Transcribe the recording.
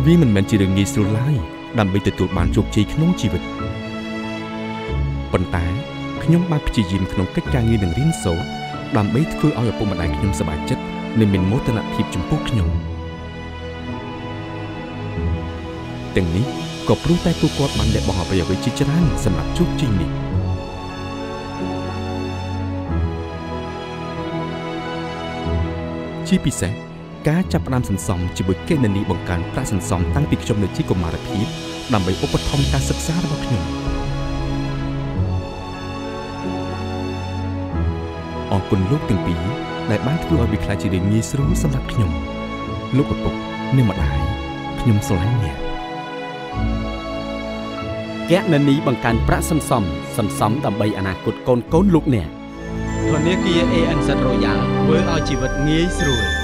វាមិនមែនជារឿងងាយស្រួលឡើយដើម្បីទទួលបានជោគជ័យក្នុងជីវិតប៉ុន្តែខ្ញុំបានព្យាយាមក្នុងកិច្ចការងារនឹងរៀនសូត្រដើម្បីធ្វើឲ្យឪពុកម្ដាយខ្ញុំសប្បាយចិត្តនិងមានមោទនភាពចំពោះខ្ញុំទាំងនេះក៏ព្រោះតែពួកគាត់បានលះបង់អ្វីៗជាច្រើនសម្រាប់ជោគជ័យនេះជាពិសេសការចាប់ផ្ដើមសន្សំជាមួយគណនីបង្កើនប្រាក់សន្សំតាំងពីខ្ញុំនៅជាកុមារភាពដើម្បីឧបត្ថម្ភការសិក្សារបស់ខ្ញុំអរគុណលោកទាំងពីរដែលបានធ្វើឲ្យវាក្លាយជារឿងងាយស្រួលសម្រាប់ខ្ញុំលោកឪពុកនិងម្ដាយខ្ញុំស្រឡាញ់អ្នកគណនីបង្កើនប្រាក់សន្សំដើម្បីអនាគតកូនលោកអ្នកធនាគារ ANZ Royal ធ្វើឲ្យជីវិតងាយស្រួល